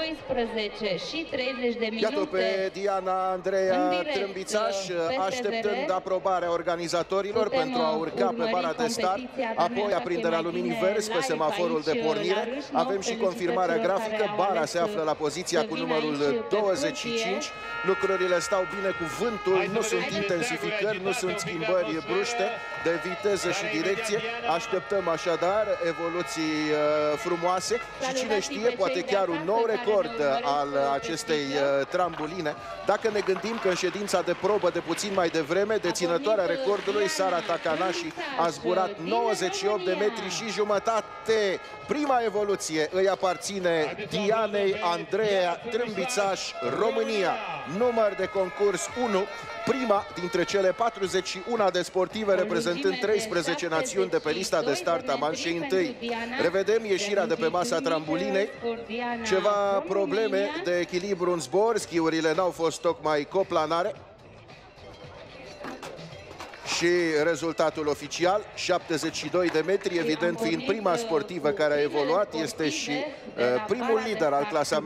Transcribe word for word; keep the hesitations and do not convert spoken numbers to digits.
doisprezece și treizeci de minute. Iată pe Diana Andreea Trâmbițaș, așteptând aprobarea organizatorilor pentru a urca pe bara de start, apoi aprinderea luminii verzi pe semaforul de pornire. Avem și confirmarea grafică, bara se află la poziția cu numărul douăzeci și cinci. Lucrurile stau bine cu vântul, nu sunt intensificări, nu sunt schimbări bruște de viteză și direcție. Așteptăm așadar evoluții uh, frumoase și cine știe, poate chiar un nou record al acestei uh, trambuline. Dacă ne gândim că în ședința de probă de puțin mai devreme, deținătoarea recordului, Sara Takanashi, a zburat nouăzeci și opt de metri și jumătate. Prima evoluție îi aparține Dianei Andreea Trâmbițaș, România, număr de concurs unu, prima dintre cele patruzeci și unu de sportive reprezentând treisprezece națiuni de pe lista de start a manșei întâi. Revedem ieșirea de pe masa trambulinei, ceva probleme de echilibru în zbor, schiurile n-au fost tocmai coplanare. Și rezultatul oficial, șaptezeci și doi de metri, evident fiind prima sportivă care a evoluat, este și uh, primul lider al clasamentului.